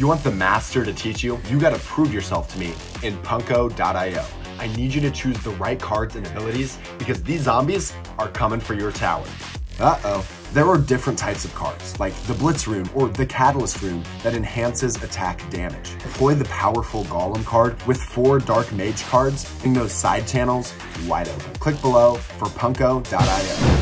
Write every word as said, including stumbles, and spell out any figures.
you want the master to teach you, you gotta prove yourself to me in Punko dot i o. I need you to choose the right cards and abilities because these zombies are coming for your tower. Uh-oh. There are different types of cards, like the Blitz Rune or the Catalyst Rune that enhances attack damage. Deploy the powerful Golem card with four Dark Mage cards, leaving those side channels wide open. Click below for Punko dot i o.